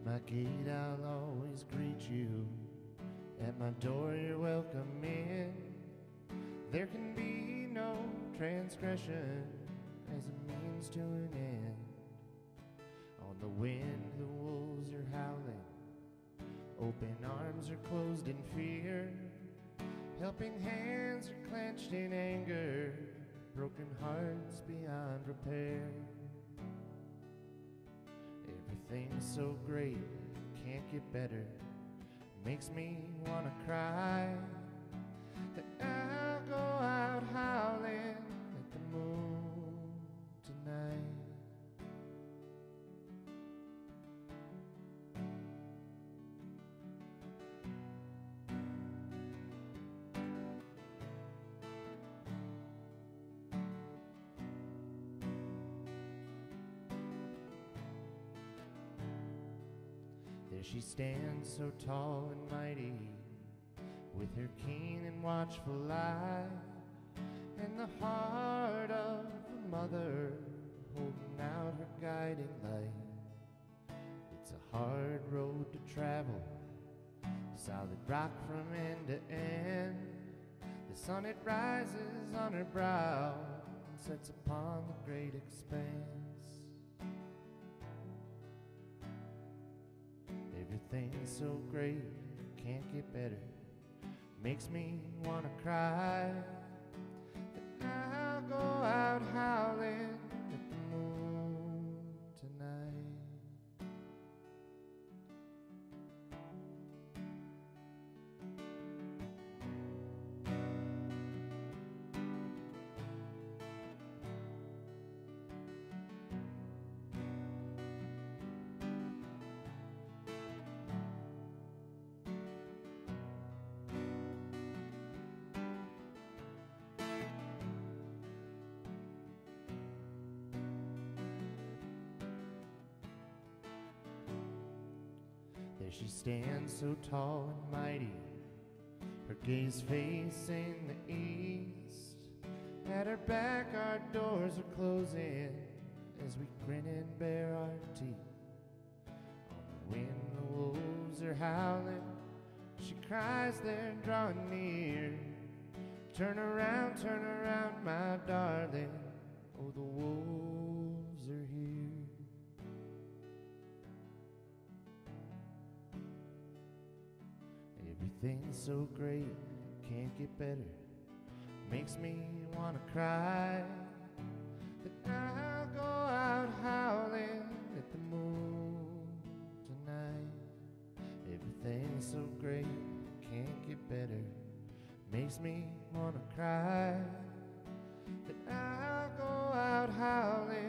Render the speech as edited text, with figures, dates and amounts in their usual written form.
my gate I'll always greet you. At my door you're welcome in. There can be no transgression as a means to an end. On the wind the wolves are howling, open arms are closed in fear, helping hands are clenched in anger, broken hearts beyond repair. Everything's so great, can't get better, makes me wanna cry. That I'll go out howling at the moon tonight. There she stands so tall and mighty, with her keen and watchful eye, and the heart of a mother holding out her guiding light. It's a hard road to travel, solid rock from end to end. The sun it rises on her brow and sets upon the great expanse. Everything's so great, can't get better, makes me wanna cry. That I'll go out howling at the moon tonight. There she stands so tall and mighty, her gaze facing the east. At her back our doors are closing as we grin and bare our teeth. On the wind the wolves are howling, she cries they're drawing near. Turn around, my darling, oh the wolves are here. Everything's so great, can't get better, makes me wanna cry. That I'll go out howling at the moon tonight. Everything's so great, can't get better, makes me wanna cry. That I'll go out howling